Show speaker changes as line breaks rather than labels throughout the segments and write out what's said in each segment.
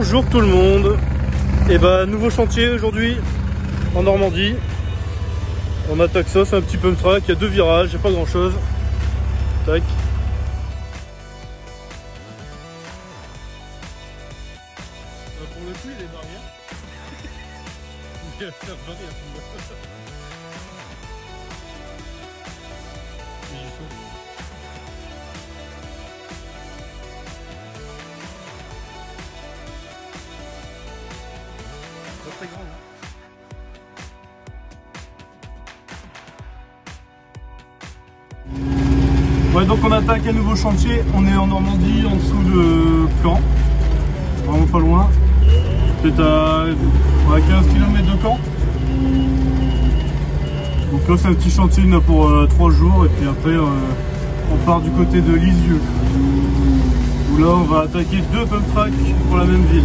Bonjour tout le monde. Et bah nouveau chantier aujourd'hui en Normandie. On attaque ça, c'est un petit pump track, il y a 2 virages, il n'y a pas grand chose. Tac. Pour le coup il est barrière. Il y a faire barrière. Pas très grand, hein. Ouais, donc on attaque un nouveau chantier, on est en Normandie, en dessous de Caen, vraiment pas loin, peut-être à 15 km de Caen. Donc là c'est un petit chantier pour 3 jours et puis après on part du côté de Lisieux, où là on va attaquer 2 pump tracks pour la même ville.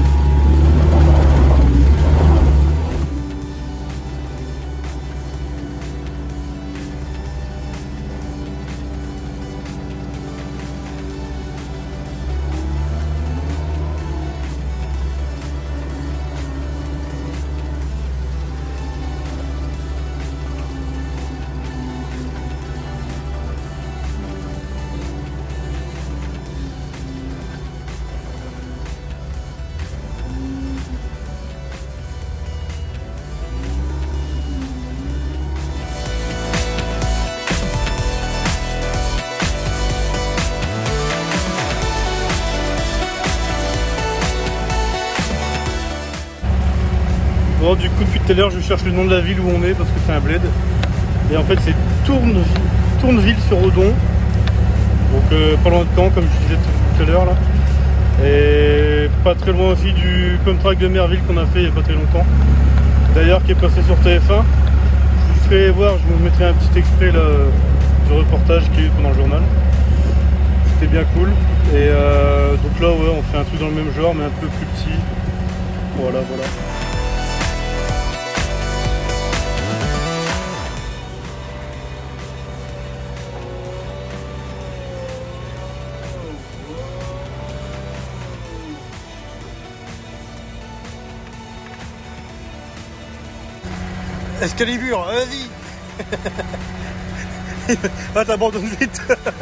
Bon, du coup depuis tout à l'heure je cherche le nom de la ville où on est parce que c'est un bled. Et en fait c'est Tourneville sur Odon. Donc pas loin de Caen comme je disais tout à l'heure là. Et pas très loin aussi du pump track de Merville qu'on a fait il n'y a pas très longtemps. D'ailleurs qui est passé sur TF1. Je vous ferai voir, je vous mettrai un petit extrait là, du reportage qui est pendant le journal. C'était bien cool. Et donc là ouais on fait un truc dans le même genre mais un peu plus petit. Voilà. Excalibur, vas-y. Ah t'abandonnes vite.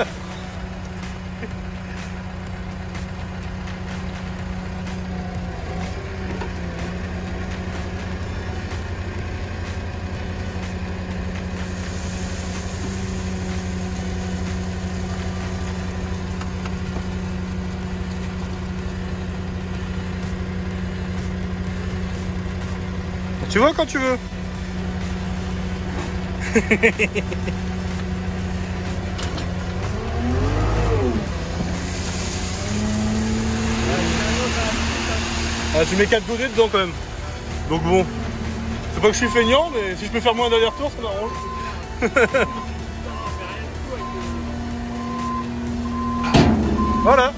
Tu vois quand tu veux. Ah, tu mets 4 godets dedans quand même. Donc bon, c'est pas que je suis feignant, mais si je peux faire moins d'aller-retour, ça m'arrange. Voilà.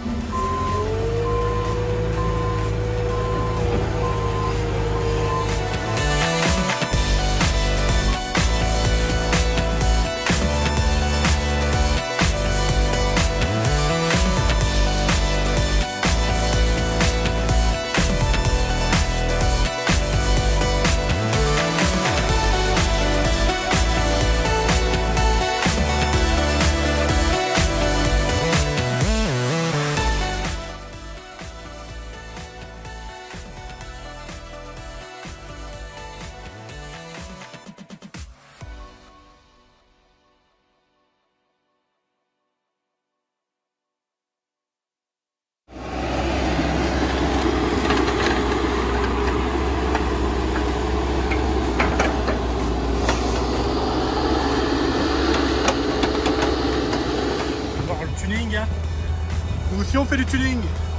Nous aussi on fait du tuning.